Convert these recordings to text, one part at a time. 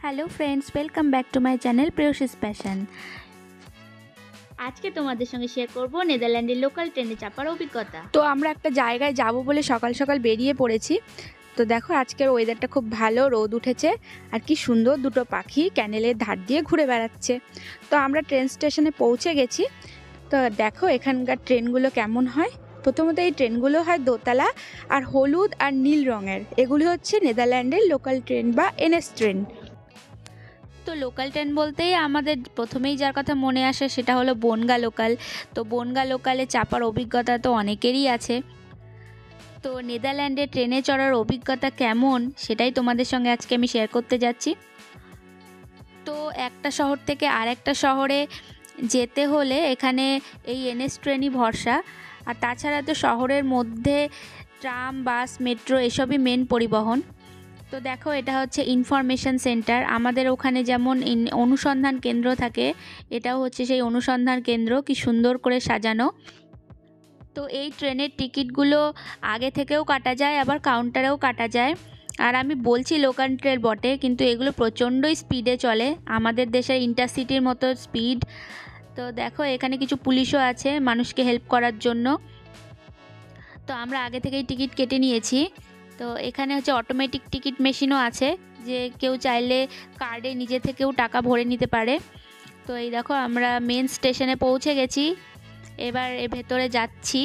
Hello friends, welcome back to my channel Preyasi's passion. আজকে তোমাদের সঙ্গে শেয়ার করব নেদারল্যান্ডের লোকাল ট্রেনে চাপার অভিজ্ঞতা। তো আমরা একটা জায়গায় যাব বলে সকাল সকাল বেরিয়ে পড়েছি। তো দেখো আজকের ওয়েদারটা খুব ভালো, রোদ উঠেছে আর কি সুন্দর দুটো পাখি ক্যানেলের ধার দিয়ে ঘুরে বেড়াচ্ছে। তো আমরা ট্রেন স্টেশনে পৌঁছে গেছি। তো দেখো এখানকার ট্রেনগুলো কেমন হয়। প্রথমত এই ট্রেনগুলো হয় দোতলা আর হলুদ আর নীল রঙের। এগুলি হচ্ছে নেদারল্যান্ডের লোকাল ট্রেন বা এনএস ট্রেন। তো লোকাল ট্রেন বলতেই আমাদের প্রথমেই যার কথা মনে আসে সেটা হলো বনগাঁ লোকাল। তো বনগাঁ লোকালে চাপার অভিজ্ঞতা তো অনেকেরই আছে। তো নেদারল্যান্ডে ট্রেনে চড়ার অভিজ্ঞতা কেমন সেটাই তোমাদের সঙ্গে আজকে আমি শেয়ার করতে যাচ্ছি। তো একটা শহর থেকে আরেকটা শহরে যেতে হলে এখানে এই এনএস ট্রেনই ভরসা। আর তাছাড়া তো শহরের মধ্যে ট্রাম, বাস, মেট্রো এসবই মেন পরিবহন। তো দেখো এটা হচ্ছে ইনফরমেশন সেন্টার। আমাদের ওখানে যেমন অনুসন্ধান কেন্দ্র থাকে, এটাও হচ্ছে সেই অনুসন্ধান কেন্দ্র, কি সুন্দর করে সাজানো। তো এই ট্রেনের টিকিটগুলো আগে থেকেও কাটা যায়, আবার কাউন্টারেও কাটা যায়। আর আমি বলছি লোকাল ট্রেন বটে, কিন্তু এগুলো প্রচণ্ডই স্পিডে চলে, আমাদের দেশের ইন্টারসিটির মতো স্পিড। তো দেখো এখানে কিছু পুলিশও আছে মানুষকে হেল্প করার জন্য। তো আমরা আগে থেকেই টিকিট কেটে নিয়েছি। তো এখানে হচ্ছে অটোমেটিক টিকিট মেশিনও আছে, যে কেউ চাইলে কার্ডে নিজে থেকেও টাকা ভরে নিতে পারে। তো এই দেখো আমরা মেন স্টেশনে পৌঁছে গেছি, এবার ভেতরে যাচ্ছি।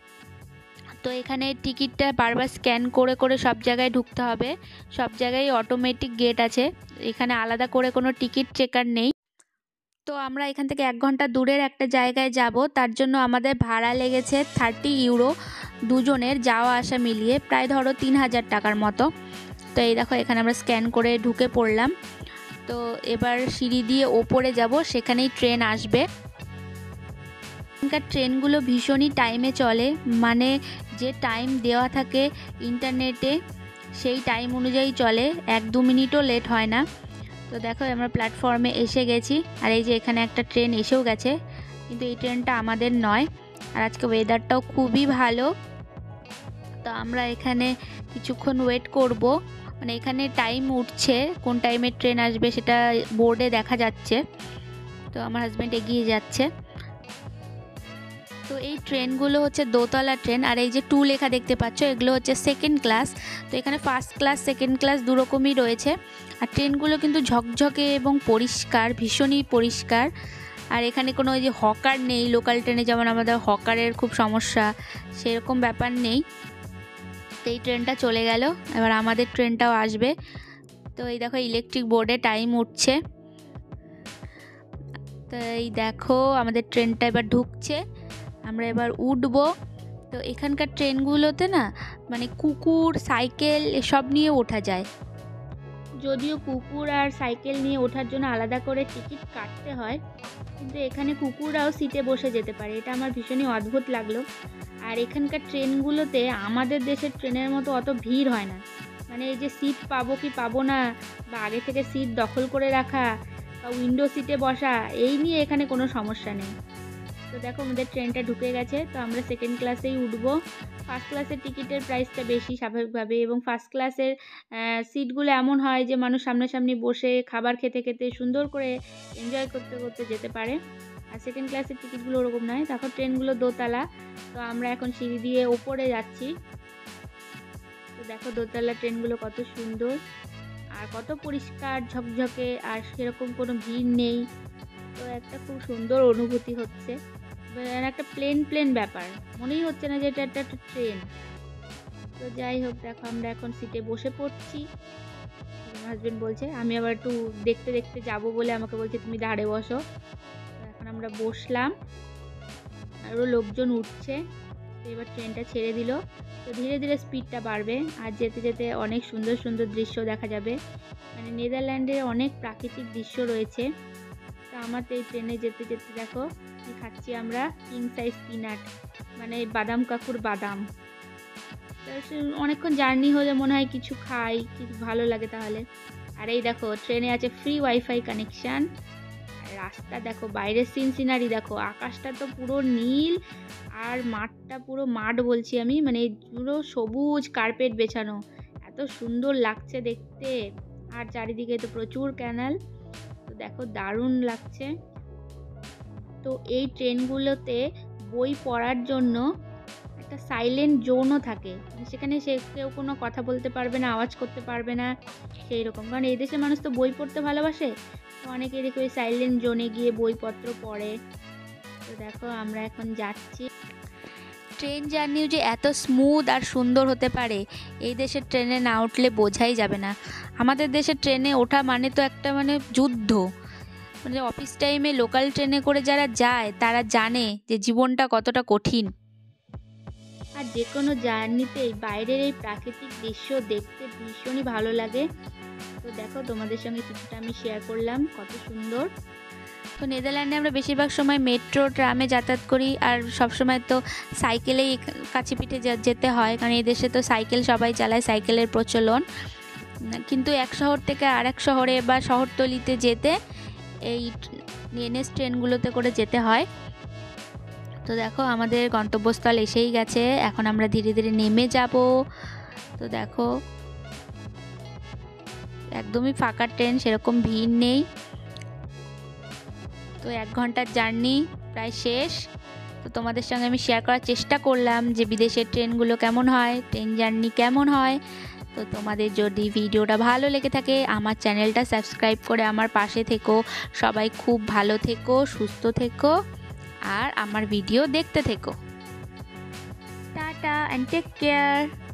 তো এখানে টিকিটটা বারবার স্ক্যান করে করে সব জায়গায় ঢুকতে হবে। সব জায়গায় অটোমেটিক গেট আছে, এখানে আলাদা করে কোনো টিকিট চেকার নেই। তো আমরা এখান থেকে 1 ঘন্টা দূরের একটা জায়গায় যাব, তার জন্য আমাদের ভাড়া লেগেছে 30 ইউরো, দুজনের যাওয়া আসা মিলিয়ে প্রায় ধরো 3000 টাকার মতো। তো এই দেখো এখানে আমরা স্ক্যান করে ঢুকে পড়লাম। তো এবার সিঁড়ি দিয়ে ওপরে যাব, সেখানেই ট্রেন আসবে। এখানকার ট্রেনগুলো ভীষণই টাইমে চলে, মানে যে টাইম দেওয়া থাকে ইন্টারনেটে সেই টাইম অনুযায়ী চলে, 1-2 মিনিটও লেট হয় না। তো দেখো আমরা প্ল্যাটফর্মে এসে গেছি, আর এই যে এখানে একটা ট্রেন এসেও গেছে, কিন্তু এই ট্রেনটা আমাদের নয়। আর আজকে ওয়েদারটাও খুবই ভালো। তো আমরা এখানে কিছুক্ষণ ওয়েট করব, মানে এখানে টাইম উঠছে, কোন টাইমে ট্রেন আসবে সেটা বোর্ডে দেখা যাচ্ছে। তো আমার হাজব্যান্ড এগিয়ে যাচ্ছে। তো এই ট্রেনগুলো হচ্ছে দোতলা ট্রেন, আর এই যে 2 লেখা দেখতে পাচ্ছ এগুলো হচ্ছে সেকেন্ড ক্লাস। তো এখানে ফার্স্ট ক্লাস, সেকেন্ড ক্লাস দুরকমই রয়েছে। আর ট্রেনগুলো কিন্তু ঝকঝকে এবং পরিষ্কার, ভীষণই পরিষ্কার। আর এখানে কোনো ওই যে হকার নেই, লোকাল ট্রেনে যেমন আমাদের হকারের খুব সমস্যা, সেরকম ব্যাপার নেই। তো এই ট্রেনটা চলে গেল, এবার আমাদের ট্রেনটাও আসবে। তো এই দেখো ইলেকট্রিক বোর্ডে টাইম উঠছে। তো এই দেখো আমাদের ট্রেনটা এবার ঢুকছে, আমরা এবার উঠবো। তো এখানকার ট্রেনগুলোতে না মানে কুকুর, সাইকেল এসব নিয়ে ওঠা যায়। যদিও কুকুর আর সাইকেল নিয়ে ওঠার জন্য আলাদা করে টিকিট কাটতে হয়, কিন্তু এখানে কুকুররাও সিটে বসে যেতে পারে, এটা আমার ভীষণই অদ্ভুত লাগলো। আর এখানকার ট্রেনগুলোতে আমাদের দেশের ট্রেনের মতো অত ভিড় হয় না, মানে এই যে সিট পাবো কি পাবো না, বা আগে থেকে সিট দখল করে রাখা বা উইন্ডো সিটে বসা, এই নিয়ে এখানে কোনো সমস্যা নেই। তো দেখো আমাদের ট্রেনটা ঢুকে গেছে, তো আমরা সেকেন্ড ক্লাসেই উঠবো। ফার্স্ট ক্লাসের টিকিটের প্রাইসটা বেশি স্বাভাবিকভাবে, এবং ফার্স্ট ক্লাসের সিটগুলো এমন হয় যে মানুষ সামনাসামনি বসে খাবার খেতে খেতে সুন্দর করে এনজয় করতে করতে যেতে পারে। আর সেকেন্ড ক্লাসের টিকিটগুলো ওরকম নয়। দেখো ট্রেনগুলো দোতলা, তো আমরা এখন সিঁড়ি দিয়ে ওপরে যাচ্ছি। তো দেখো দোতলা ট্রেনগুলো কত সুন্দর আর কত পরিষ্কার ঝকঝকে, আর সেরকম কোনো ভিড় নেই। তো একটা খুব সুন্দর অনুভূতি হচ্ছে, একটা প্লেন ব্যাপার, মনেই হচ্ছে না যে এটা একটা ট্রেন। তো যাই হোক, দেখো আমরা এখন সিটে বসে পড়ছি। আমার হাজবেন্ড বলছে, আমি আবার একটু দেখতে দেখতে যাব বলে আমাকে বলছে তুমি ধারে বসো। তো এখন আমরা বসলাম, আরও লোকজন উঠছে। তো এবার ট্রেনটা ছেড়ে দিল। তো ধীরে ধীরে স্পিডটা বাড়বে, আর যেতে যেতে অনেক সুন্দর সুন্দর দৃশ্য দেখা যাবে। মানে নেদারল্যান্ডে অনেক প্রাকৃতিক দৃশ্য রয়েছে। তো আমার তো এই ট্রেনে যেতে যেতে দেখো কি খাচ্ছি আমরা, কিং সাইজ পিনাট, মানে বাদাম কাকুর বাদাম। তো অনেকক্ষণ জার্নি হলে মনে হয় কিছু খাই, কিছু ভালো লাগে তাহলে। আর এই দেখো ট্রেনে আছে ফ্রি ওয়াইফাই কানেকশান। রাস্তা দেখো, বাইরের সিনারি দেখো, আকাশটা তো পুরো নীল, আর মাঠটা পুরো মাঠ বলছি আমি, মানে পুরো সবুজ কার্পেট বেছানো, এত সুন্দর লাগছে দেখতে। আর চারিদিকে তো প্রচুর ক্যানাল। তো দেখো দারুণ লাগছে। তো এই ট্রেনগুলোতে বই পড়ার জন্য একটা সাইলেন্ট জোনও থাকে, সেখানে কেউ কোনো কথা বলতে পারবে না, আওয়াজ করতে পারবে না সেই রকম। কারণ এই দেশের মানুষ তো বই পড়তে ভালোবাসে, তো অনেকে দেখে ওই সাইলেন্ট জোনে গিয়ে বইপত্র পড়ে। তো দেখো আমরা এখন যাচ্ছি। ট্রেন জার্নিও যে এত স্মুথ আর সুন্দর হতে পারে এই দেশের ট্রেনে না উঠলে বোঝাই যাবে না। আমাদের দেশের ট্রেনে ওঠা মানে তো একটা যুদ্ধ। অফিস টাইমে লোকাল ট্রেনে করে যারা যায় তারা জানে যে জীবনটা কতটা কঠিন। আর যে কোনো জার্নিতেই বাইরের এই প্রাকৃতিক দৃশ্য দেখতে ভীষণই ভালো লাগে। তো দেখো তোমাদের সঙ্গে কিছুটা আমি শেয়ার করলাম, কত সুন্দর। তো নেদারল্যান্ডে আমরা বেশিরভাগ সময় মেট্রো ট্রামে যাতায়াত করি, আর সবসময় তো সাইকেলেই কাছে পিঠে যেতে হয়, কারণ এই দেশে তো সাইকেল সবাই চালায়, সাইকেলের প্রচলন। কিন্তু এক শহর থেকে আরেক শহরে বা শহরতলিতে যেতে এই এনএস ট্রেনগুলোতে করে যেতে হয়। তো দেখো আমাদের গন্তব্যস্থল এসেই গেছে, এখন আমরা ধীরে ধীরে নেমে যাব। তো দেখো একদমই ফাঁকা ট্রেন, সেরকম ভিড় নেই। তো 1 ঘন্টার জার্নি প্রায় শেষ। তো তোমাদের সঙ্গে আমি শেয়ার করার চেষ্টা করলাম যে বিদেশের ট্রেনগুলো কেমন হয়, ট্রেন জার্নি কেমন হয়। তো তোমাদের যদি ভিডিওটা ভালো লেগে থাকে আমার চ্যানেলটা সাবস্ক্রাইব করে আমার পাশে থেকো। সবাই খুব ভালো থেকো, সুস্থ থেকো, আর আমার ভিডিও দেখতে থেকো। Tata and take care.